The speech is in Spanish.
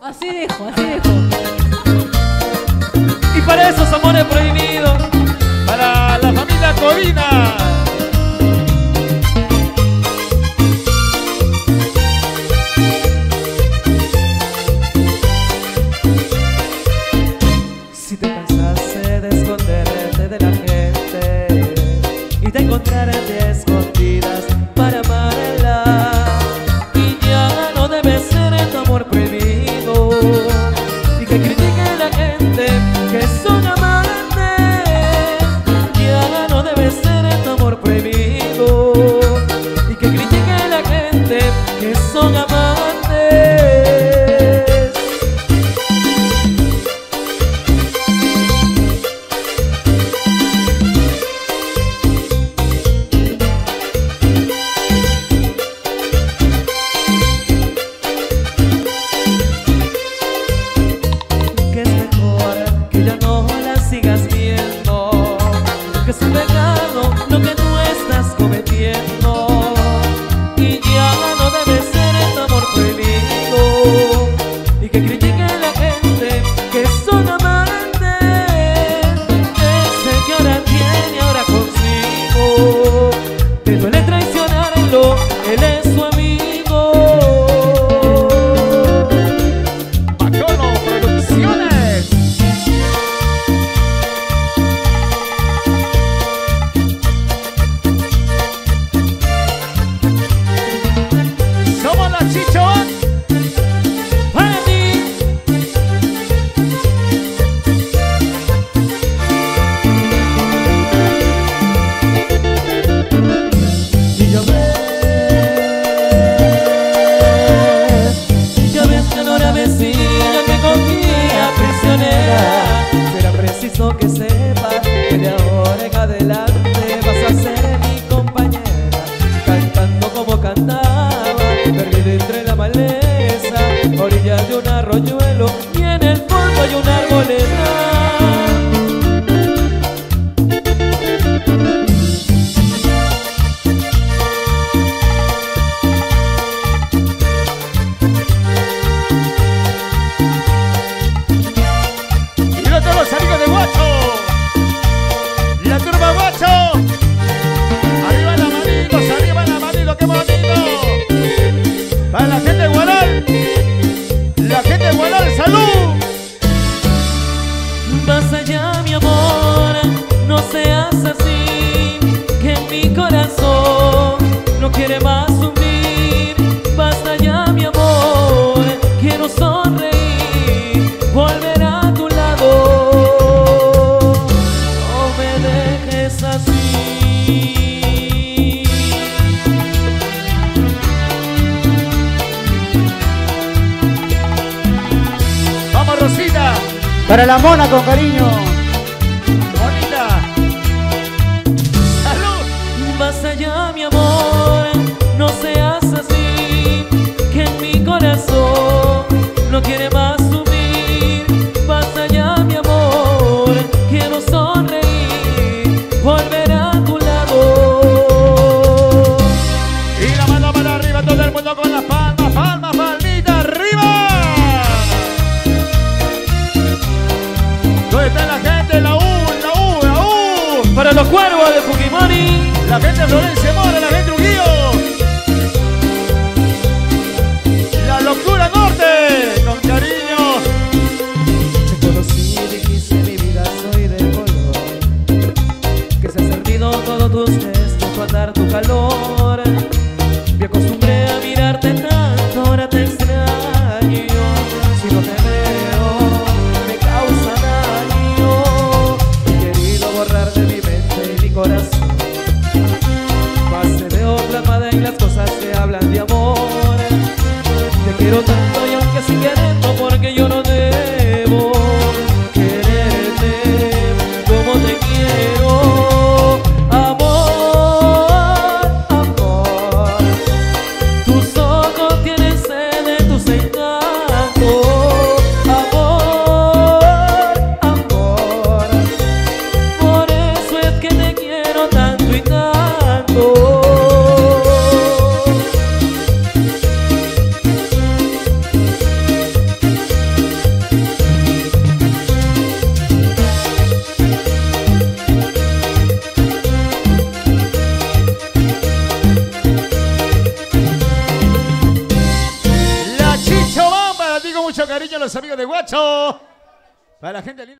Así dijo, así dijo. Y para esos amores prohibidos, para la familia Covina. Si te cansaste de esconderte de la gente y te encontraré de escondidas para amarla, y ya no debe ser tu amor prohibido, y que critique la gente que son amantes, ya no debe ser tu amor prohibido, y que critique la gente que son amantes. Que es mejor que ya no la sigas viendo, que es un pecado lo que tú estás cometiendo, y ya no debe ser tu amor prohibido, y que critique la gente que son amantes, ese que ahora tiene ahora consigo, te duele traicionarlo, él es su amigo. Bacolo Producciones. Somos la Chichón. Para ti. Y ya ves que no era vecina que cogía prisionera. Será preciso que sepas que de ahora en adelante vas a ser mi compañera, cantando como cantaba, perdido entre la maleza, a orillas de un arroyuelo, y en el fondo hay una arboleda. Y a todos los amigos de Guacho. La turba Guacho. Arriba la manito, qué bonito. Para la gente de Guaral. La gente de Guaral, salud. Basta ya, mi amor, no seas así, que mi corazón no quiere más sufrir. Basta ya, mi amor, quiero sonreír, volver a tu lado. No me dejes así. Vamos, Rosita. Para la mona con cariño. Bonita. Salud. Basta ya, mi amor, no seas así, que mi corazón no quiere más sufrir. Basta ya, mi amor, quiero sonreír, volver a tu lado. Y la mano para arriba, todo el mundo con las palmas, palmas, palmita arriba. ¿Dónde está la gente? La U, la U, la U. Para los cuervos de Fujimori, La gente de Florencia Mora, la gente de Trujillo. La locura norte, con cariño. te conocí y dijiste mi vida soy de color, que se ha sentido todos tus gestos para dar tu calor. Me acostumbré a mirarte tanto, ahora te extraño. Si no te veo, me causa daño. He querido borrar de mi mente y mi corazón, mas te veo plasmada en las cosas que hablan de amor. Te quiero tanto y aunque sin quererlo, porque yo no debo quererte como te quiero. Amor, amor, tus ojos tienen sed de tus encantos. Amor, amor, por eso es que te quiero tanto y tanto. mucho cariño a los amigos de Guacho. Para la gente linda.